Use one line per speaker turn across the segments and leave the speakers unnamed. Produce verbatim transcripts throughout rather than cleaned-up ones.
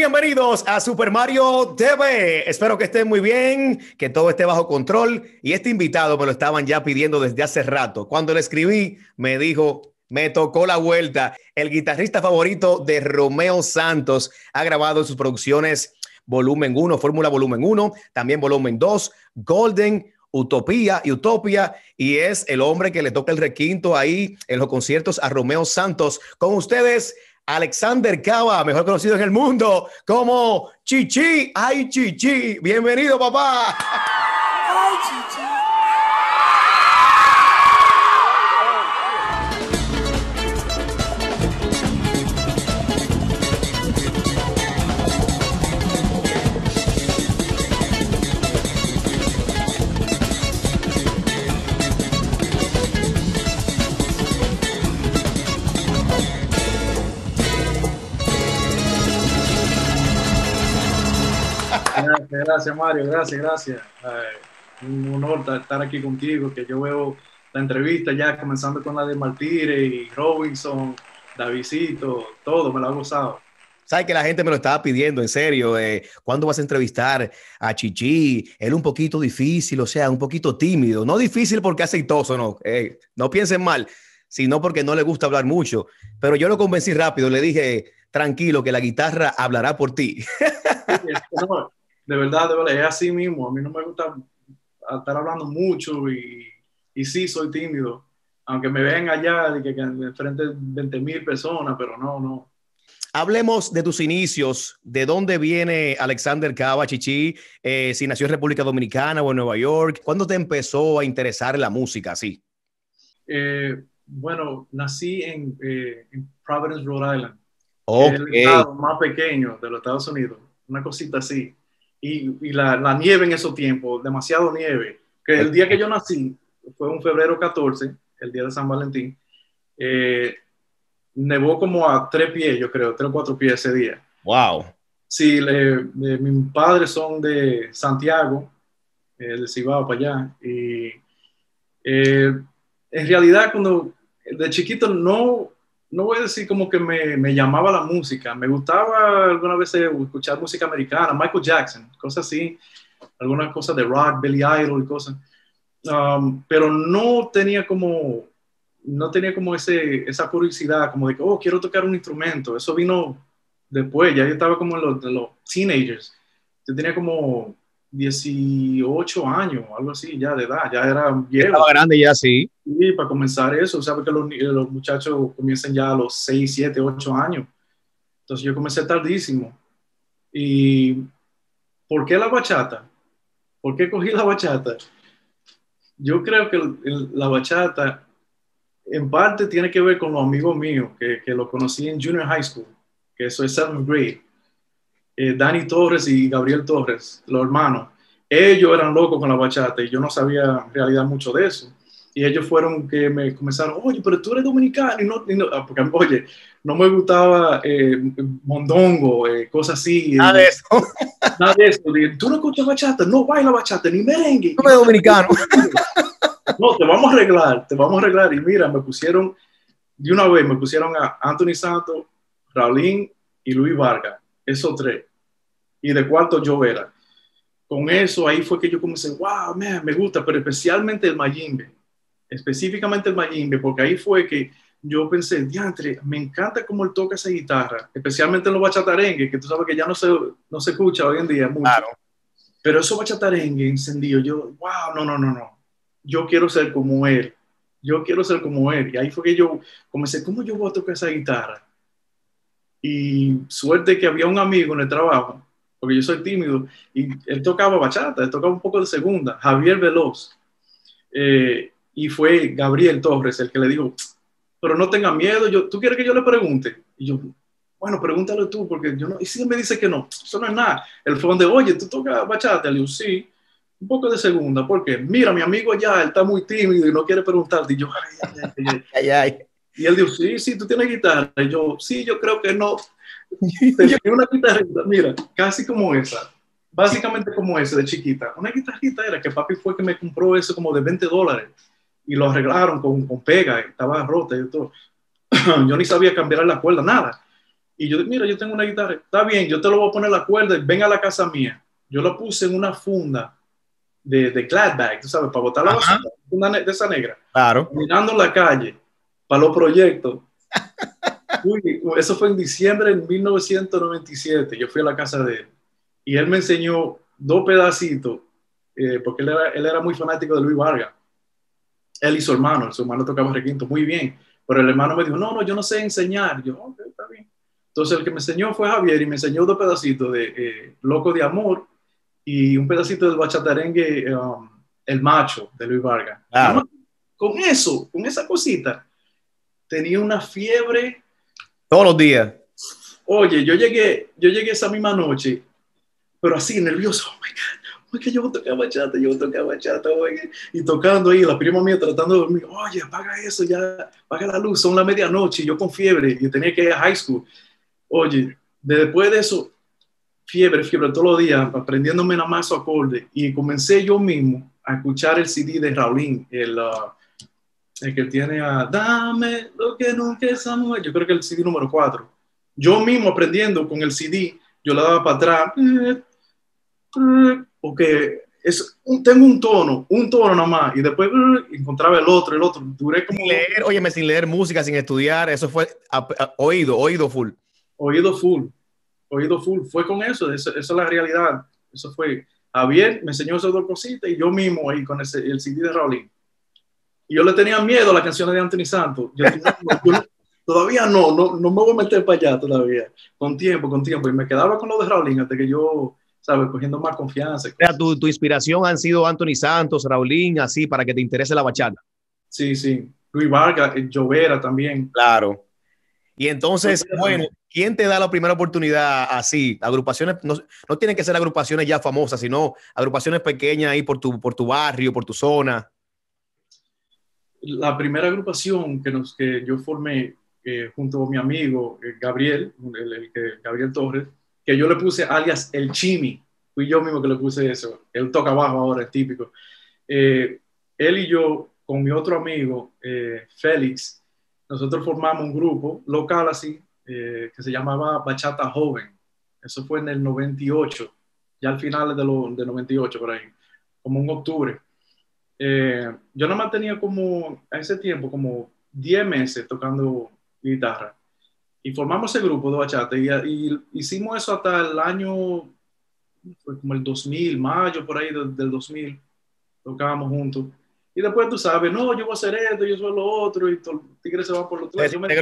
bienvenidos a Super Mario T V. Espero que estén muy bien, que todo esté bajo control. Y este invitado me lo estaban ya pidiendo desde hace rato. Cuando le escribí, me dijo, me tocó la vuelta. El guitarrista favorito de Romeo Santos ha grabado en sus producciones Volumen uno, Fórmula Volumen uno, también Volumen dos, Golden, Utopía y Utopia, y es el hombre que le toca el requinto ahí en los conciertos a Romeo Santos. Con ustedes, Alexander Cava, mejor conocido en el mundo como Chichi. ¡Ay, Chichi! ¡Bienvenido, papá!
¡Ay, Chichi!
Gracias, gracias Mario, gracias, gracias. Eh, un honor estar aquí contigo, que yo veo la entrevista ya comenzando con la de Martire y Robinson, Davidcito, todo, me lo ha gozado.
Sabes que la gente me lo estaba pidiendo, en serio. Eh, ¿Cuándo vas a entrevistar a Chichi? Él un poquito difícil, o sea, un poquito tímido. No difícil porque aceitoso, no. Eh, no piensen mal, sino porque no le gusta hablar mucho. Pero yo lo convencí rápido, le dije, tranquilo, que la guitarra hablará por ti.
Sí, es que no, de verdad, de verdad, es así mismo. A mí no me gusta estar hablando mucho y, y sí, soy tímido. Aunque me vean allá de que, que enfrente de veinte mil personas, pero no, no.
Hablemos de tus inicios, de dónde viene Alexander Cava, Chichi, eh, si nació en República Dominicana o en Nueva York. ¿Cuándo te empezó a interesar la música así?
Eh, bueno, nací en, eh, en Providence, Rhode Island,
Okay.
que es el estado más pequeño de los Estados Unidos, una cosita así. Y, y la, la nieve en esos tiempos, demasiado nieve, que el día que yo nací, fue un febrero catorce, el día de San Valentín, eh, nevó como a tres pies, yo creo, tres o cuatro pies ese día.
Wow.
Sí, le, de, mis padres son de Santiago, eh, de Cibao para allá, y eh, en realidad cuando de chiquito no, no voy a decir como que me, me llamaba la música, me gustaba algunas veces escuchar música americana, Michael Jackson, cosas así, algunas cosas de rock, Billy Idol y cosas, um, pero no tenía como, no tenía como ese, esa curiosidad, como de que, oh, quiero tocar un instrumento, eso vino después, ya yo estaba como en los, en los teenagers, yo tenía como dieciocho años, algo así, ya de edad, ya era viejo.
Estaba grande ya, sí.
Sí, para comenzar eso, sabes que los, los muchachos comienzan ya a los seis, siete, ocho años. Entonces yo comencé tardísimo. ¿Y por qué la bachata? ¿Por qué cogí la bachata? Yo creo que el, el, la bachata en parte tiene que ver con los amigos míos, que, que lo conocí en Junior High School, que eso es seventh grade. Eh, Dani Torres y Gabriel Torres, los hermanos. Ellos eran locos con la bachata y yo no sabía en realidad mucho de eso. Y ellos fueron que me comenzaron, oye, pero tú eres dominicano. Y no, y no, porque, oye, no me gustaba eh, mondongo, eh, cosas así.
Nada de eso.
Nada de eso. Tú no escuchas bachata, no baila bachata, ni merengue.
No eres dominicano.
No, te vamos a arreglar, te vamos a arreglar. Y mira, me pusieron, de una vez me pusieron a Anthony Santos, Raulín y Luis Vargas, esos tres. Y de cuarto yo era. Con eso ahí fue que yo comencé, wow, man, me gusta, pero especialmente el mayimbe. Específicamente el mayimbe, porque ahí fue que yo pensé, diantre, me encanta cómo él toca esa guitarra, especialmente en los bachatarengues, que tú sabes que ya no se, no se escucha hoy en día mucho. Claro. Pero esos bachatarengues encendidos, yo, wow, no, no, no, no. Yo quiero ser como él. Yo quiero ser como él. Y ahí fue que yo comencé, ¿cómo yo voy a tocar esa guitarra? Y suerte que había un amigo en el trabajo, porque yo soy tímido, y él tocaba bachata, él tocaba un poco de segunda, Javier Veloz. Eh, y fue Gabriel Torres el que le dijo, pero no tenga miedo, yo, ¿tú quieres que yo le pregunte? Y yo, bueno, pregúntale tú, porque yo no, y si él me dice que no, eso no es nada. Él fue donde, oye, ¿tú tocas bachata? Le digo, sí, un poco de segunda, porque mira, mi amigo allá, él está muy tímido y no quiere preguntarte. Y yo, ay, ay, ay, ay.
Ay, ay.
Y él dijo, sí, sí, tú tienes guitarra. Y yo, sí, yo creo que no. Tenía una guitarrita, mira, casi como esa, básicamente como esa de chiquita. Una guitarrita era que papi fue que me compró eso como de veinte dólares y lo arreglaron con, con pega, estaba rota y todo. Yo ni sabía cambiar la cuerda, nada. Y yo, mira, yo tengo una guitarra, está bien, yo te lo voy a poner la cuerda, ven a la casa mía. Yo la puse en una funda de, de clad bag, tú sabes, para botar la
Ajá.
basura, una de esa negra.
Claro.
Mirando en la calle, para los proyectos. Uy, eso fue en diciembre de mil novecientos noventa y siete. Yo fui a la casa de él y él me enseñó dos pedacitos, eh, porque él era, él era muy fanático de Luis Vargas. Él y su hermano, su hermano tocaba requinto muy bien, pero el hermano me dijo, no, no, yo no sé enseñar. Yo, ok, está bien. Entonces el que me enseñó fue Javier y me enseñó dos pedacitos de eh, Loco de Amor y un pedacito del bachatarengue um, El Macho de Luis Vargas.
Claro.
No, con eso, con esa cosita, tenía una fiebre.
Todos los días.
Oye, yo llegué, yo llegué esa misma noche, pero así nervioso. Oh my God, oye, yo voy a tocar bachata, yo voy a tocar bachata, oye. Y tocando ahí, la prima mía tratando de dormir. Oye, apaga eso, ya, apaga la luz, son la medianoche. Y yo con fiebre, y tenía que ir a high school. Oye, después de eso, fiebre, fiebre todos los días, aprendiéndome nada más esos acordes. Y comencé yo mismo a escuchar el C D de Raulín, el, uh, el que tiene a Dame lo que nunca es amor. Yo creo que el C D número cuatro. Yo mismo aprendiendo con el C D, yo le daba para atrás, porque es un, tengo un tono, un tono nada más, y después encontraba el otro, el otro. Duré como...
Sin leer, óyeme, sin leer música, sin estudiar, eso fue a, a, oído, oído full.
Oído full, oído full. Fue con eso, eso, esa es la realidad. Eso fue. Javier me enseñó esas dos cositas y yo mismo ahí con ese, el C D de Raulín. Y yo le tenía miedo a las canciones de Anthony Santos. Yo, yo, yo, todavía no, no, no me voy a meter para allá todavía. Con tiempo, con tiempo. Y me quedaba con lo de Raulín hasta que yo, ¿sabes? Cogiendo más confianza.
O sea, tu, tu inspiración han sido Anthony Santos, Raulín, así, para que te interese la bachata.
Sí, sí. Luis Vargas, Llovera también.
Claro. Y entonces, bueno, ¿quién te da la primera oportunidad así? Agrupaciones, no, no tienen que ser agrupaciones ya famosas, sino agrupaciones pequeñas ahí por tu, por tu barrio, por tu zona.
La primera agrupación que, nos, que yo formé eh, junto a mi amigo eh, Gabriel, el, el, el, Gabriel Torres, que yo le puse alias El Chimi, fui yo mismo que le puse eso, él toca bajo ahora, es típico. Eh, él y yo, con mi otro amigo, eh, Félix, nosotros formamos un grupo local así, eh, que se llamaba Bachata Joven. Eso fue en el noventa y ocho, ya al final de, lo, de noventa y ocho por ahí, como en octubre. Eh, yo nada más tenía como, a ese tiempo, como diez meses tocando guitarra. Y formamos ese grupo de bachata y, y hicimos eso hasta el año, fue como el dos mil, mayo por ahí del, del dos mil, tocábamos juntos. Y después tú sabes, no, yo voy a hacer esto, yo soy lo otro, y todo, el tigre se va por lo otro. Yo me,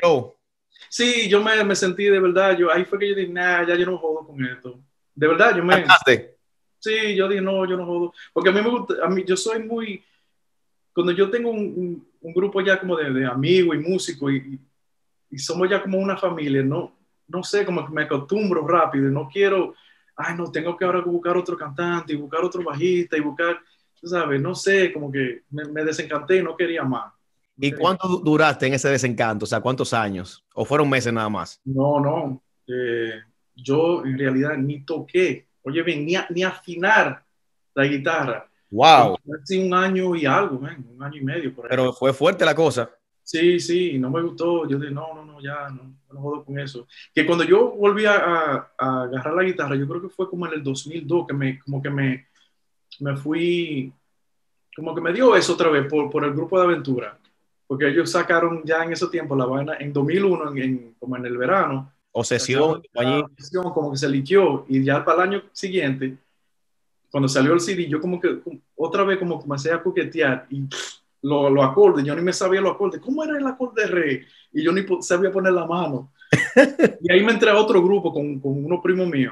sí, yo me, me sentí de verdad, yo, ahí fue que yo dije, nah, ya yo no jodo con esto. De verdad, yo me...
¿Cantaste?
Sí, yo dije, no, yo no jodo. Porque a mí me gusta, a mí, yo soy muy... Cuando yo tengo un, un, un grupo ya como de, de amigos y músicos y, y somos ya como una familia, no, no sé, como que me acostumbro rápido, no quiero, ay, no, tengo que ahora buscar otro cantante y buscar otro bajista y buscar, tú sabes, no sé, como que me, me desencanté y no quería más.
¿Y cuánto duraste en ese desencanto? O sea, ¿cuántos años? ¿O fueron meses nada más?
No, no, eh, yo en realidad ni toqué, oye bien, ni, a, ni afinar la guitarra.
Wow.
Hace un año y algo, man, un año y medio por ahí.
Pero fue fuerte la cosa.
Sí, sí, no me gustó. Yo dije, no, no, no, ya, no, no jodo con eso. Que cuando yo volví a, a, a agarrar la guitarra, yo creo que fue como en el dos mil dos, que me, como que me, me fui, como que me dio eso otra vez por, por el grupo de aventura. Porque ellos sacaron ya en ese tiempo la vaina, en dos mil uno, en, en, como en el verano.
Obsesión.
Obsesión, como que se liqueó. Y ya para el año siguiente, cuando salió el C D, yo como que otra vez como comencé a coquetear y los lo acordes, yo ni me sabía los acordes. ¿Cómo era el acorde de re? Y yo ni sabía poner la mano. Y ahí me entré a otro grupo con, con unos primos míos,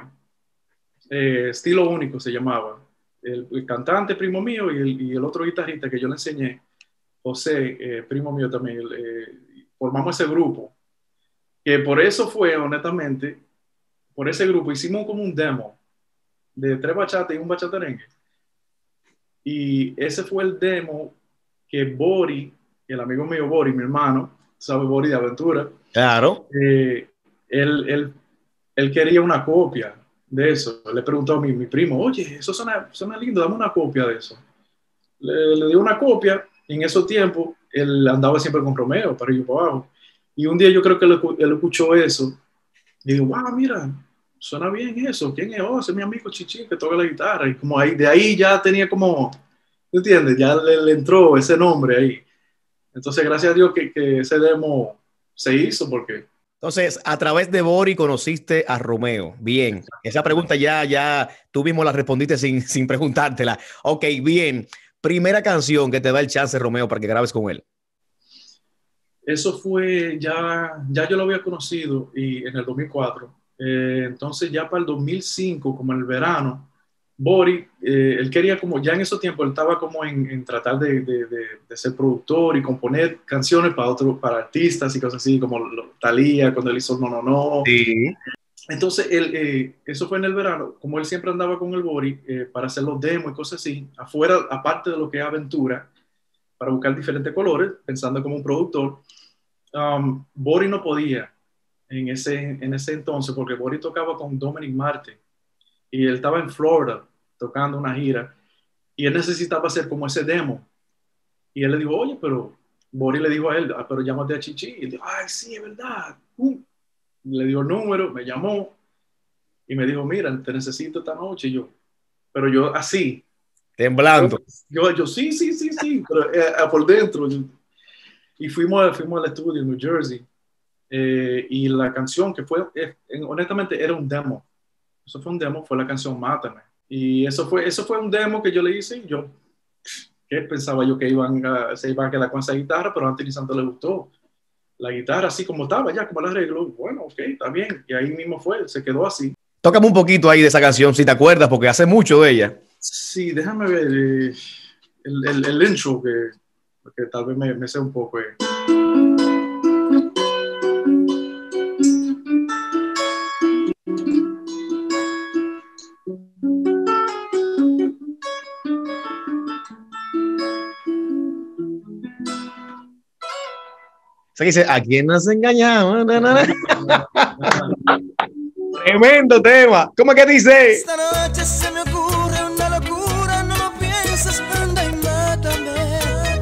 eh, Estilo Único se llamaba. El, el cantante primo mío y el, y el otro guitarrista que yo le enseñé, José, eh, primo mío también, eh, formamos ese grupo. Que por eso fue, honestamente, por ese grupo hicimos como un demo de tres bachatas y un bachatarengue. Y ese fue el demo que Bori, el amigo mío Bori, mi hermano, sabe Bori de Aventura.
Claro.
Eh, él, él, él quería una copia de eso. Le preguntó a mi, mi primo, oye, eso suena, suena lindo, dame una copia de eso. Le, le dio una copia y en esos tiempos él andaba siempre con Romeo, para ir para abajo. Y un día yo creo que él, él escuchó eso Y digo, wow, mira, suena bien eso. ¿Quién es? Oh, ese es mi amigo Chichi que toca la guitarra. Y como ahí, de ahí ya tenía como, ¿tú entiendes? Ya le, le entró ese nombre ahí. Entonces, gracias a Dios que, que ese demo se hizo porque...
Entonces, a través de Bori conociste a Romeo. Bien, esa pregunta ya, ya tú mismo la respondiste sin, sin preguntártela. Ok, bien. Primera canción que te da el chance, Romeo, para que grabes con él.
Eso fue ya, ya yo lo había conocido y en el dos mil cuatro. Eh, entonces ya para el dos mil cinco, como en el verano, Bori, eh, él quería como, ya en esos tiempos, él estaba como en, en tratar de, de, de, de ser productor y componer canciones para otros, para artistas y cosas así, como Thalía, cuando él hizo No, No, No.
Sí.
Entonces, él, eh, eso fue en el verano, como él siempre andaba con el Bori eh, para hacer los demos y cosas así, afuera, aparte de lo que es aventura, para buscar diferentes colores, pensando como un productor. Um, Bori no podía en ese, en ese entonces, porque Bori tocaba con Dominic Martin y él estaba en Florida tocando una gira y él necesitaba hacer como ese demo. Y él le dijo, oye, pero Bori le dijo a él, ah, pero llámate a Chichi. Y él dijo, ay, sí, es verdad. Uh. Le dio el número, me llamó y me dijo, mira, te necesito esta noche. Y yo, pero yo así.
Temblando.
Yo, yo sí, sí, sí, sí, pero eh, por dentro. Yo, y fuimos, fuimos al estudio en New Jersey. Eh, y la canción que fue, eh, honestamente, era un demo. Eso fue un demo, fue la canción Mátame. Y eso fue, eso fue un demo que yo le hice y yo, ¿qué pensaba yo que iban a, se iban a quedar con esa guitarra? Pero a Anthony Santos le gustó la guitarra así como estaba, ya como la arregló. Bueno, ok, está bien. Y ahí mismo fue, se quedó así.
Tócame un poquito ahí de esa canción, si te acuerdas, porque hace mucho de ella.
Sí, déjame ver eh, el, el, el intro, que, que tal vez me, me sé un poco. Eh.
O sea, que dice, ¿a quién nos engañamos? Na, na, na. Tremendo tema. ¿Cómo es que dice?
Esta noche se me ocurre una locura, no lo pienses, anda y mátame.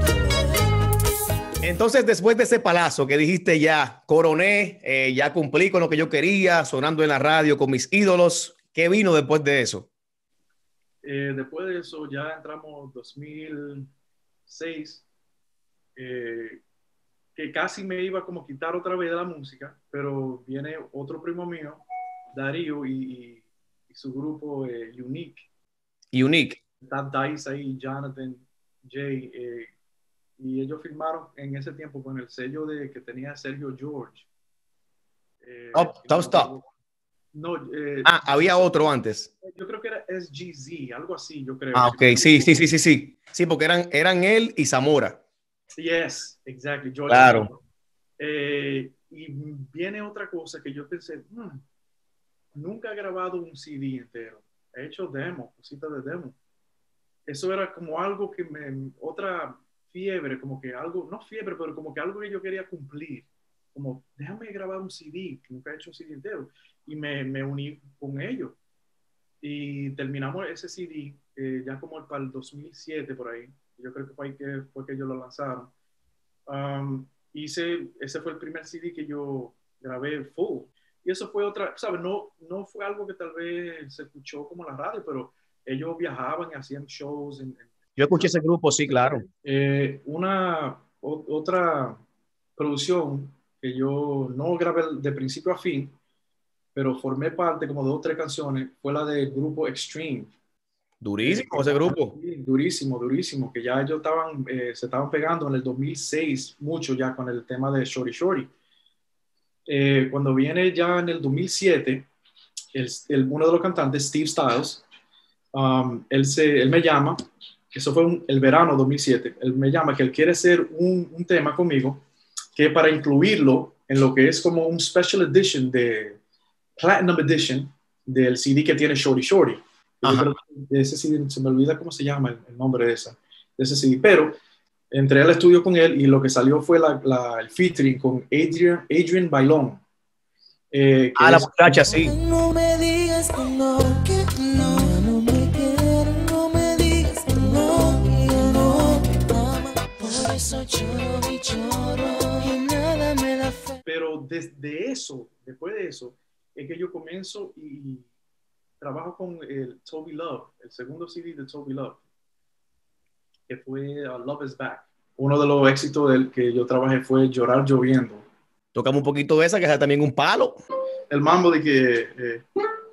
Entonces, después de ese palazo que dijiste ya, coroné, eh, ya cumplí con lo que yo quería, sonando en la radio con mis ídolos, ¿qué vino después de eso?
Eh, después de eso ya entramos dos mil seis, eh, que casi me iba como a quitar otra vez de la música, pero viene otro primo mío, Darío, y, y, y su grupo eh, Unique.
Unique.
Está Dice ahí, Jonathan, Jay, eh, y ellos firmaron en ese tiempo con el sello de, que tenía Sergio George. Eh,
Stop, stop, stop.
No, eh,
ah, había otro antes.
Yo creo que era S G Z, algo así, yo creo.
Ah, ok, sí, sí, sí, sí, sí. Sí, porque eran, eran él y Zamora.
Yes, exactly. George
claro.
Zamora. Eh, y viene otra cosa que yo pensé, hmm, nunca he grabado un C D entero. He hecho demo, cositas de demo. Eso era como algo que me, otra fiebre, como que algo, no fiebre, pero como que algo que yo quería cumplir. Como, déjame grabar un C D, que nunca he hecho un C D entero. Y me, me uní con ellos. Y terminamos ese C D eh, ya como para el dos mil siete por ahí. Yo creo que fue ahí que, fue que ellos lo lanzaron. Um, hice, ese fue el primer C D que yo grabé full. Y eso fue otra, ¿sabes? No, no fue algo que tal vez se escuchó como la radio, pero ellos viajaban y hacían shows. En, en,
yo escuché ese grupo, sí, claro.
Eh, una o, otra producción que yo no grabé de principio a fin, pero formé parte como de dos o tres canciones, fue la del grupo Extreme.
Durísimo
eh,
ese grupo.
Durísimo, durísimo, que ya ellos estaban, eh, se estaban pegando en el dos mil seis mucho ya con el tema de Shorty Shorty. Eh, cuando viene ya en el dos mil siete, el, el, uno de los cantantes, Steve Styles, um, él, se, él me llama, eso fue un, el verano dos mil siete, él me llama que él quiere hacer un, un tema conmigo, que para incluirlo en lo que es como un special edition de Platinum Edition del C D que tiene Shorty Shorty. Yo creo que ese C D, se me olvida cómo se llama el, el nombre de, esa, de ese C D, pero entré al estudio con él y lo que salió fue la, la, el featuring con Adrian, Adrian Bailón.
Eh, ah, la es, muchacha, sí.
No me digas que no, que no, no me quieres, no me digas que no, que no me ama, por eso lloro y lloro y nada me da fe.
Pero desde eso, después de eso, es que yo comienzo y trabajo con el Toby Love, el segundo C D de Toby Love, que fue uh, Love is Back. Uno de los éxitos del que yo trabajé fue Llorar Lloviendo.
Tocamos un poquito de esa, que es también un palo.
El mambo de que... Eh,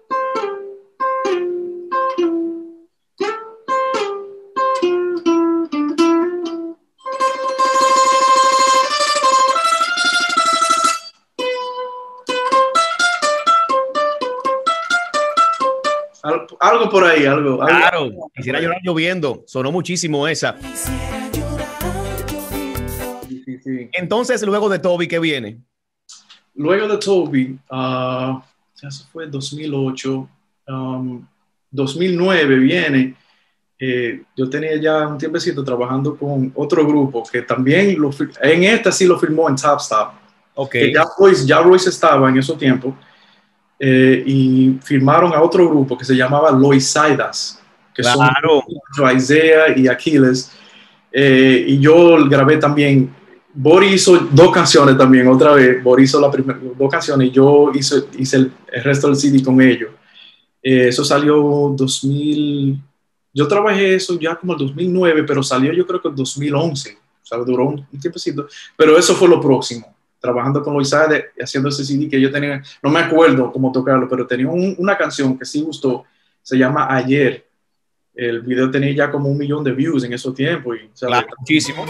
algo por ahí, algo.
Claro,
algo.
Quisiera Llorar Lloviendo. Sonó muchísimo esa.
Quisiera llorar lloviendo.
Sí, sí, sí.
Entonces, luego de Toby, ¿qué viene?
Luego de Toby, uh, eso fue dos mil ocho, um, dos mil nueve viene. Eh, yo tenía ya un tiempecito trabajando con otro grupo que también, lo, en esta sí lo firmó en Top Stop.
Ok.
Ya Royce, ya Royce estaba en esos tiempos. Eh, y firmaron a otro grupo que se llamaba Loisaidas, que
Claro.
son Isaiah y Aquiles. Eh, y yo grabé también. Bori hizo dos canciones también, otra vez. Bori hizo las primeras dos canciones y yo hice, hice el, el resto del C D con ellos. Eh, eso salió dos mil. Yo trabajé eso ya como el dos mil nueve, pero salió yo creo que en dos mil once. O sea, duró un, un tiempecito. Pero eso fue lo próximo. Trabajando con Loisade, haciendo ese C D que yo tenía, no me acuerdo cómo tocarlo, pero tenía un, una canción que sí gustó, se llama Ayer. El video tenía ya como un millón de views en esos tiempos. Y,
Claro, muchísimo.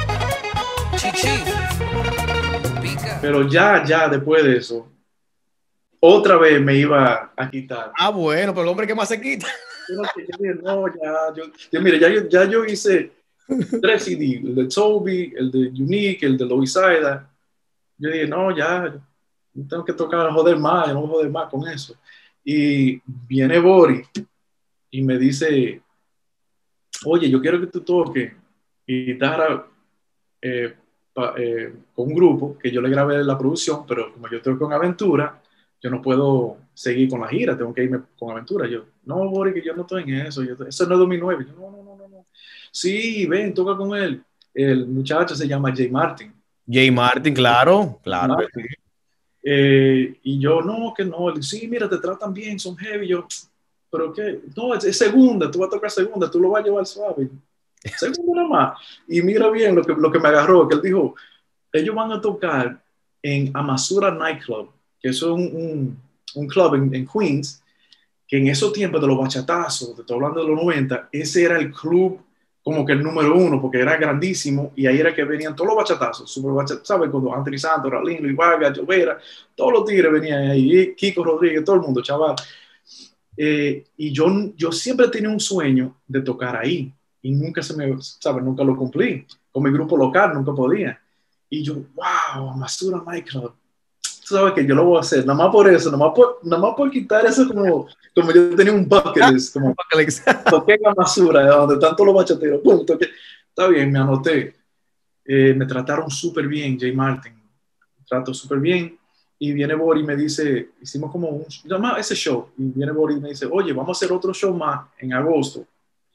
pero ya, ya después de eso, otra vez me iba a quitar.
Ah, bueno, pero el hombre que más se quita.
Yo no, yo dije, no, ya, yo, yo, mire, ya, yo, ya yo hice tres C D, el de Toby, el de Unique, el de Loisaida. Yo dije, no, ya, no tengo que tocar, joder más, yo no voy a joder más con eso. Y viene Bori y me dice, oye, yo quiero que tú toques guitarra eh, pa, eh, con un grupo, que yo le grabé la producción, pero como yo estoy con Aventura, yo no puedo seguir con la gira, tengo que irme con Aventura. Yo, no, Bori, que yo no estoy en eso, yo, eso no es dos mil nueve. Yo, no, no, no, no, no. Sí, ven, toca con él. El muchacho se llama Jay Martin.
Jay Martin, claro, claro.
Martin. Eh, y yo, no, que no. Él, sí, mira, te tratan bien, son heavy. Yo, pero qué, no, es, es segunda, tú vas a tocar segunda, tú lo vas a llevar suave. Segunda nada más. Y mira bien lo que, lo que me agarró, que él dijo, ellos van a tocar en Amasura Nightclub, que es un, un, un club en, en Queens, que en esos tiempos de los bachatazos, te estoy hablando de los noventa, ese era el club como que el número uno, porque era grandísimo, y ahí era que venían todos los bachatazos, super bachatazos, ¿sabes? Cuando Anthony Santos, Raulín, Luis Vargas, Llovera, todos los tigres venían ahí, Kiko Rodríguez, todo el mundo, chaval. Eh, y yo, yo siempre tenía un sueño de tocar ahí, y nunca se me, ¿sabes? Nunca lo cumplí. Con mi grupo local nunca podía. Y yo, wow, Amasura Nightclub. Tú sabes que yo lo voy a hacer, nada más por eso, nada más por, nada más por quitar eso, como, como yo tenía un bucket list, como toqué en Amasura, donde están todos los bachateros, pum, toqué. Está bien, me anoté. Eh, me trataron súper bien, Jay Martin, me trató súper bien. Y viene Bori y me dice, hicimos como un, llama ese show, y viene Bori y me dice, oye, vamos a hacer otro show más en agosto.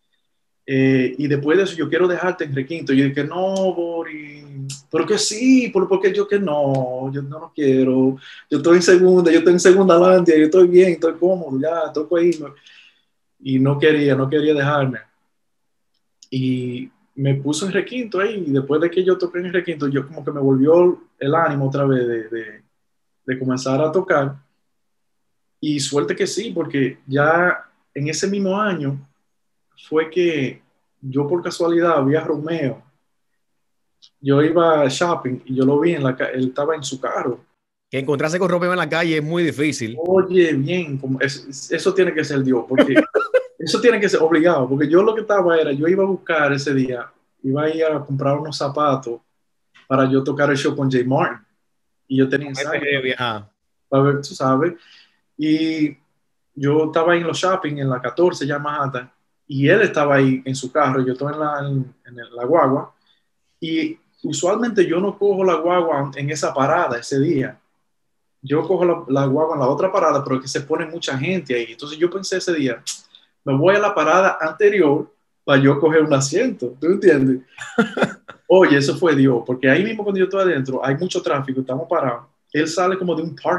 Eh, y después de eso yo quiero dejarte en requinto. Yo dije, no, Bori, pero que sí, porque yo que no, yo no lo quiero. Yo estoy en segunda, yo estoy en segunda Landia, yo estoy bien, estoy cómodo, ya, toco ahí. Y no quería, no quería dejarme. Y me puso en requinto ahí, y después de que yo toqué en requinto, yo como que me volvió el ánimo otra vez de, de, de comenzar a tocar. Y suerte que sí, porque ya en ese mismo año fue que yo por casualidad vi a Romeo. Yo iba a shopping y yo lo vi en la calle, él estaba en su carro.
Que encontrarse con Romeo en la calle es muy difícil.
Oye, bien, como es, eso tiene que ser Dios, porque eso tiene que ser obligado, porque yo lo que estaba era, yo iba a buscar ese día, iba a ir a comprar unos zapatos para yo tocar el show con Jay Martin. Y yo tenía ensayo para ver, tú sabes. Y yo estaba ahí en los shopping, en la catorce, ya Manhattan, y él estaba ahí en su carro, yo estaba en la, en, en la guagua, y usualmente yo no cojo la guagua en esa parada ese día. Yo cojo la, la guagua en la otra parada, pero es que se pone mucha gente ahí. Entonces yo pensé ese día, me voy a la parada anterior para yo coger un asiento. ¿Tú entiendes? Oye, eso fue Dios, porque ahí mismo cuando yo estoy adentro hay mucho tráfico, estamos parados. Él sale como de un parking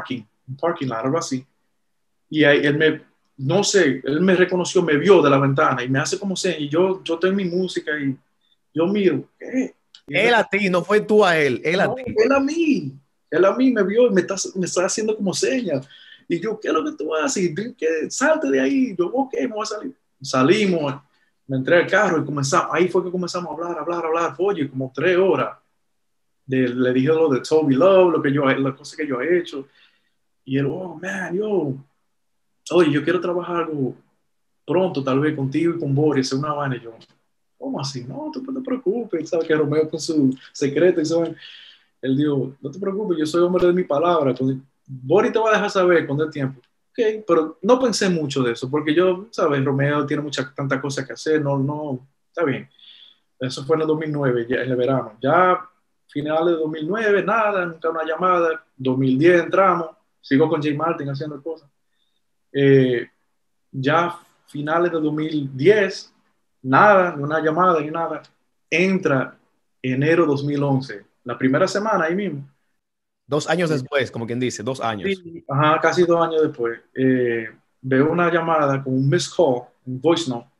un parking lot, algo así. Y ahí él me, no sé, él me reconoció, me vio de la ventana y me hace como señas. Y yo, yo tengo mi música y yo miro, ¿qué? Y él,
Él a ti, no fue tú a él, él a
no,
ti.
él a mí, él a mí me vio y me está, me está haciendo como señas. Y yo, ¿qué es lo que tú haces? Y tú, ¿qué? Salte de ahí. Yo, ok, me voy a salir. Salimos, me entré al carro y comenzamos, ahí fue que comenzamos a hablar, hablar, hablar, oye, como tres horas. De, le dije lo de Toby Love, lo que yo, las cosas que yo he hecho. Y él, oh, man, yo, oye, yo quiero trabajar algo pronto, tal vez contigo y con Boris, hacer una vaina. Y yo, ¿cómo así? No, tú no te preocupes, sabes que Romeo con su secreto y saben. Él dijo, no te preocupes, yo soy hombre de mi palabra. Cuando, Boris te va a dejar saber con el tiempo. Ok, pero no pensé mucho de eso, porque yo, sabes, Romeo tiene muchas, tantas cosas que hacer, no, no, está bien. Eso fue en el dos mil nueve, ya, en el verano. Ya finales de dos mil nueve, nada, nunca una llamada. dos mil diez entramos, sigo con J Martin haciendo cosas. Eh, ya finales de dos mil diez, nada, ni una llamada ni nada. Entra enero dos mil once, la primera semana ahí mismo.
Dos años después, como quien dice, dos años.
Sí, ajá, casi dos años después. Eh, veo una llamada con un missed call, un voice note,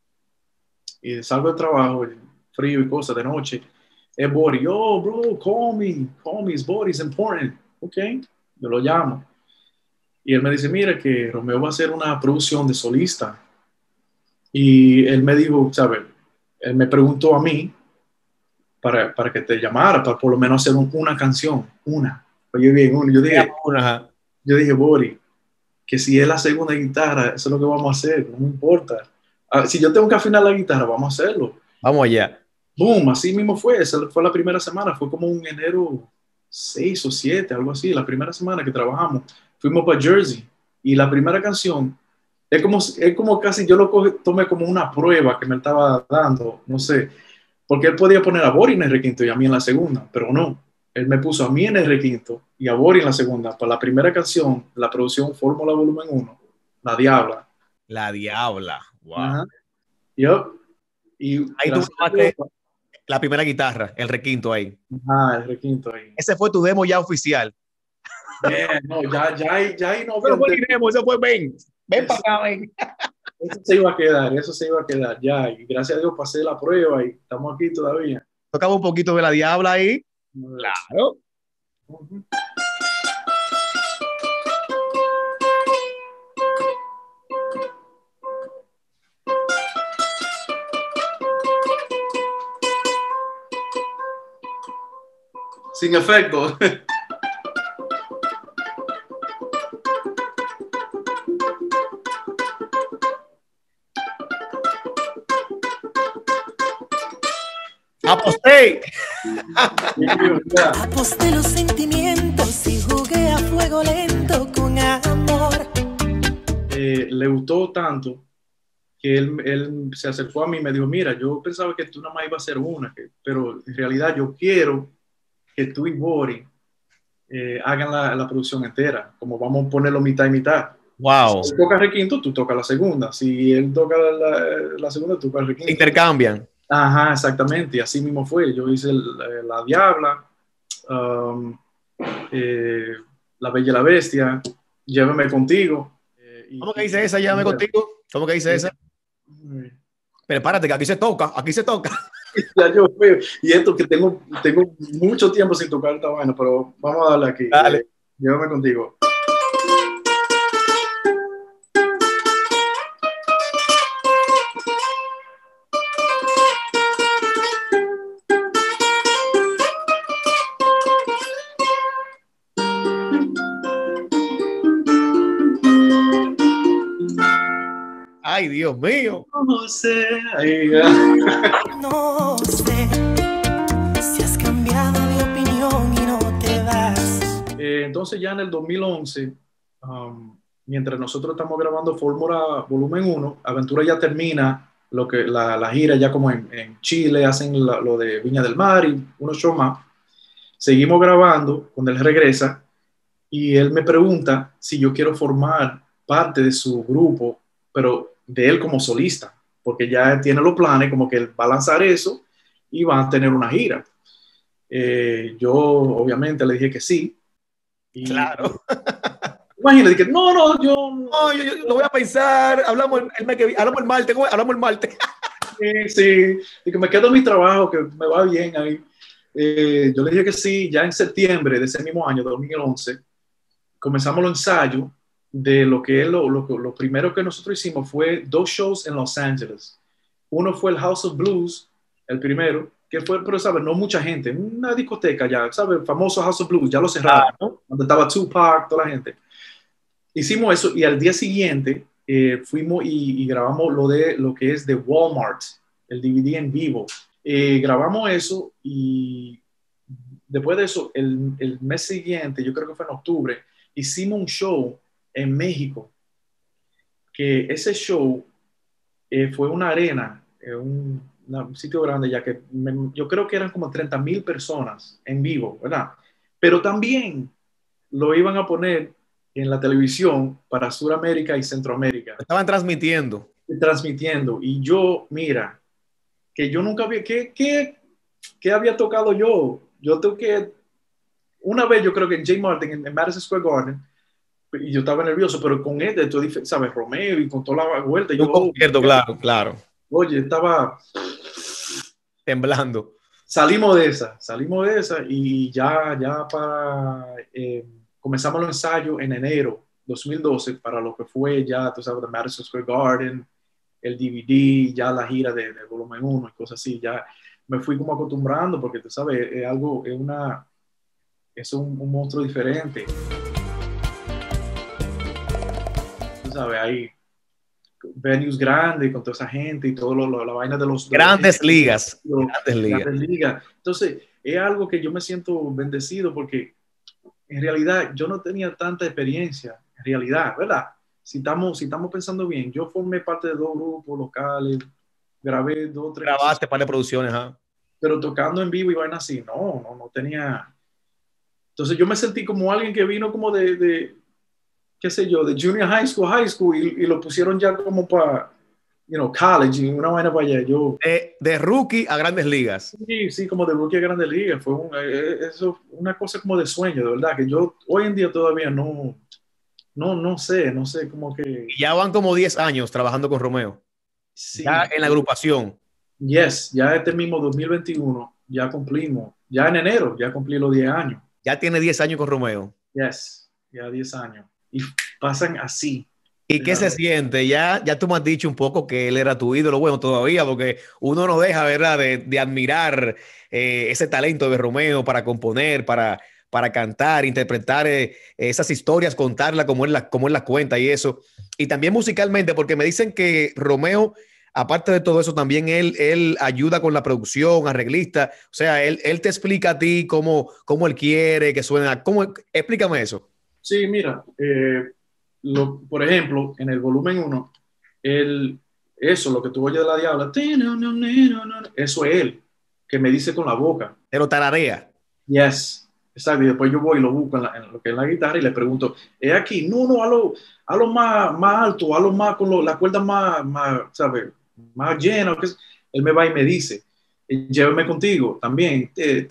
y salgo del trabajo, frío y cosas, de noche. Es Boris, oh, bro, call me, call me, it's Boris, it's important. Ok, yo lo llamo. Y él me dice, mira que Romeo va a hacer una producción de solista. Y él me dijo, ¿sabes? Él me preguntó a mí para, para que te llamara, para por lo menos hacer un, una canción, una. Oye, bien, una. Yo dije,
Una,
yo dije, Boris, que si es la segunda guitarra, eso es lo que vamos a hacer, no me importa. Ah, si yo tengo que afinar la guitarra, vamos a hacerlo.
vamos allá.
Boom, así mismo fue. Esa fue la primera semana, fue como un enero seis o siete, algo así, la primera semana que trabajamos. Fuimos para Jersey y la primera canción es como, es como casi yo lo coge, tomé como una prueba que me estaba dando, no sé, porque él podía poner a Boris en el requinto y a mí en la segunda, pero no. Él me puso a mí en el requinto y a Boris en la segunda. Para la primera canción, la producción Fórmula Volumen uno, La Diabla.
La Diabla. Wow.
Ajá. Yo, y
Ahí tú
gracias a
tomaste
Dios,
la primera guitarra, el requinto ahí.
ajá, el requinto ahí.
Ese fue tu demo ya oficial.
Yeah, no, ya, ya, ahí- ya ahí no
Pero fue
había-
el demo, eso fue ven. Ven
Eso-
para acá, ven.
Eso se iba a quedar, eso se iba a quedar, ya. Y gracias a Dios pasé la prueba y estamos aquí todavía.
Tocaba un poquito de la Diabla ahí. Claro.
Ujú. Sin efecto.
Aposté.
Ya.
Aposté los sentimientos y jugué a fuego lento con amor.
Eh, le gustó tanto que él, él se acercó a mí y me dijo, mira, yo pensaba que tú nada más ibas a hacer una, que, pero en realidad yo quiero que tú y Boris eh, hagan la, la producción entera, como vamos a ponerlo mitad y mitad.
Wow.
Si él toca requinto, tú tocas la segunda. Si él toca la, la, la segunda, tú tocas el requinto.
Intercambian.
Ajá, exactamente. Y así mismo fue. Yo hice el, La Diabla, um, eh, La Bella y la Bestia, Llévame Contigo. Eh, y,
¿Cómo que dice esa? Llámame contigo. ¿Cómo que dice esa? Prepárate, que aquí se toca, aquí se toca.
Ya yo veo. Y esto que tengo, tengo mucho tiempo sin tocar esta vaina, pero vamos a darle aquí.
Dale.
Eh, Llévame Contigo.
Ay, Dios mío.
No sé. Ahí, ya.
No sé si has cambiado de opinión y no te vas.
Eh, entonces ya en el dos mil once, um, mientras nosotros estamos grabando Fórmula Volumen uno, Aventura ya termina lo que, la, la gira ya como en, en Chile, hacen la, lo de Viña del Mar y unos shows más. Seguimos grabando cuando él regresa y él me pregunta si yo quiero formar parte de su grupo, pero de él como solista, porque ya tiene los planes como que él va a lanzar eso y va a tener una gira. Eh, yo obviamente le dije que sí. Y,
Claro.
Imagínate que no, no, yo.
No, yo, yo lo voy a pensar. Hablamos el, el mes que viene, hablamos el martes, hablamos el martes.
Sí, sí, y que me quedo en mi trabajo, que me va bien ahí. Eh, yo le dije que sí, ya en septiembre de ese mismo año, dos mil once, comenzamos los ensayos de lo que es lo, lo, lo primero que nosotros hicimos fue dos shows en Los Ángeles. Uno fue el House of Blues, el primero, que fue, pero sabes, no mucha gente, una discoteca ya, sabes, el famoso House of Blues, ya lo cerraron, ¿no? Donde estaba Tupac, toda la gente. Hicimos eso y al día siguiente eh, fuimos y, y grabamos lo de lo que es de Walmart, el D V D en vivo. Eh, grabamos eso y después de eso, el, el mes siguiente, yo creo que fue en octubre, hicimos un show en México, que ese show eh, fue una arena, eh, un, un sitio grande, ya que me, yo creo que eran como treinta mil personas en vivo, ¿verdad? Pero también lo iban a poner en la televisión para Sudamérica y Centroamérica.
Estaban transmitiendo.
Transmitiendo. Y yo, mira, que yo nunca había, ¿qué, qué, qué había tocado yo? Yo toqué, una vez yo creo que en J. Martin, en, en Madison Square Garden, y yo estaba nervioso, pero con este, tú sabes, Romeo y con toda la vuelta.
Un
yo,
concierto, claro, claro.
Oye, estaba
temblando.
Salimos de esa, salimos de esa y ya, ya para, eh, comenzamos los ensayos en enero dos mil doce para lo que fue ya, tú sabes, de Madison Square Garden, el D V D, ya la gira de, de volumen uno y cosas así. Ya me fui como acostumbrando porque tú sabes, es algo, es una, es un, un monstruo diferente. Tú sabes, hay venues grandes con toda esa gente y todo lo, lo, la vaina de los...
Grandes
de los,
ligas.
Los,
grandes ligas.
Grandes ligas. Entonces, es algo que yo me siento bendecido porque en realidad yo no tenía tanta experiencia, en realidad, ¿verdad? Si estamos, si estamos pensando bien, yo formé parte de dos grupos locales, grabé dos, tres...
Grabaste para producciones, ¿ah?
Pero tocando en vivo y vaina así, no, no, no tenía... Entonces yo me sentí como alguien que vino como de, de qué sé yo, de junior high school, high school, y, y lo pusieron ya como para, you know, college, y una vaina para allá. Yo,
de, de rookie a grandes ligas.
Sí, sí, como de rookie a grandes ligas. Fue un, eh, eso, una cosa como de sueño, de verdad, que yo hoy en día todavía no, no, no sé, no sé, como que...
Y ya van como diez años trabajando con Romeo.
Sí.
Ya en la agrupación.
Yes, ya este mismo dos mil veintiuno, ya cumplimos, ya en enero, ya cumplí los diez años.
Ya tiene diez años con Romeo.
Yes, ya diez años. Y pasan así.
¿Y qué se siente? Ya, ya tú me has dicho un poco que él era tu ídolo, bueno, todavía, porque uno no deja, ¿verdad?, de, de admirar eh, ese talento de Romeo para componer, para, para cantar, interpretar eh, esas historias, contarlas como él las como él las cuenta y eso. Y también musicalmente, porque me dicen que Romeo, aparte de todo eso, también él, él ayuda con la producción, arreglista. O sea, él, él te explica a ti cómo, cómo él quiere que suene. ¿Cómo? Explícame eso.
Sí, mira, eh, lo, por ejemplo, en el volumen uno, el, eso, lo que tú oyes de la Diabla, eso es él, que me dice con la boca.
Te lo tararea.
Yes, exacto. Y después yo voy y lo busco en, la, en lo que es la guitarra y le pregunto, ¿es aquí? No, no, a lo, a lo más, más alto, a lo más, con lo, la cuerda más, más, ¿sabes? Más llena. Él me va y me dice, llévame contigo también.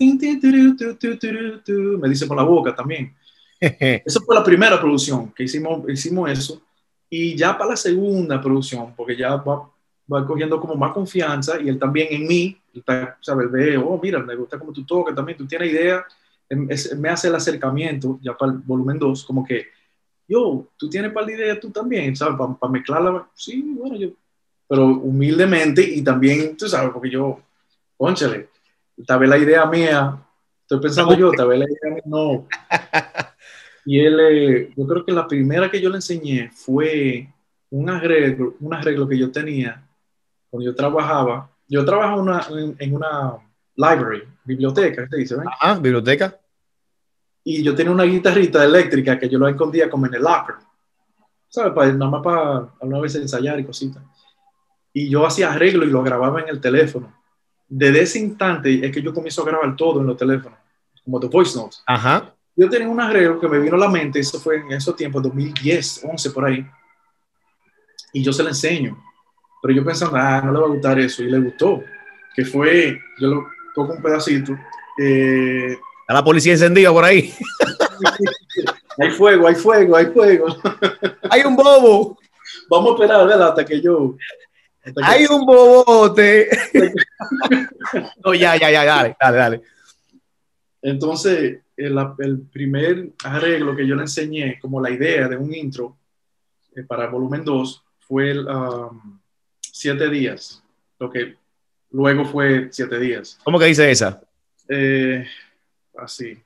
Me dice con la boca también. Esa fue la primera producción que hicimos, hicimos eso, y ya para la segunda producción, porque ya va, va cogiendo como más confianza y él también en mí, está, ¿sabes? Ve, oh, mira, me gusta cómo tú tocas también, tú tienes idea, es, me hace el acercamiento ya para el volumen dos, como que, yo, tú tienes par de ideas tú también, ¿sabes? Para pa mezclarla, sí, bueno, yo, pero humildemente y también, tú sabes, porque yo, cónchale, tal vez la idea mía, estoy pensando yo, tal vez la idea mía no. Y él, eh, yo creo que la primera que yo le enseñé fue un arreglo, un arreglo que yo tenía cuando yo trabajaba. Yo trabajaba una, en, en una library, biblioteca, ¿se dice? ¿ven?
Ajá, biblioteca.
Y yo tenía una guitarrita eléctrica que yo la escondía como en el locker, ¿sabes? Para, nada más para alguna vez ensayar y cositas. Y yo hacía arreglo y lo grababa en el teléfono. Desde ese instante es que yo comienzo a grabar todo en los teléfonos, como The Voice Notes.
Ajá.
Yo tenía un arreglo que me vino a la mente, eso fue en esos tiempos, dos mil diez, once por ahí, y yo se lo enseño, pero yo pensando, ah, no le va a gustar eso, y le gustó, que fue, yo lo toco un pedacito. Eh,
¿Está la policía encendida por ahí?
Hay fuego, hay fuego, hay fuego.
Hay un bobo.
Vamos a esperar, ¿verdad? Hasta que yo... hasta que-
Hay un bobote. No, ya, ya, ya, dale, dale, dale.
Entonces, el, el primer arreglo que yo le enseñé, como la idea de un intro eh, para volumen dos, fue el um, siete días, lo que luego fue siete días.
¿Cómo que dice esa?
Eh, así.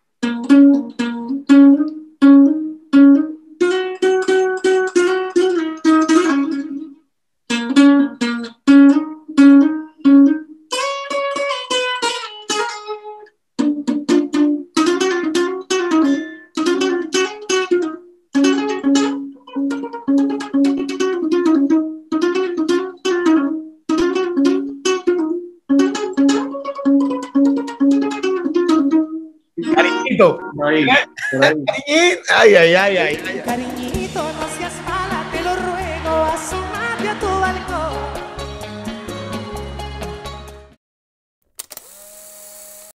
Cariñito.
Ahí, por ahí.
Cariñito. Ay, ay, ay, ay, ay.
Cariñito, no seas mala, te lo ruego, asómate a tu balcón.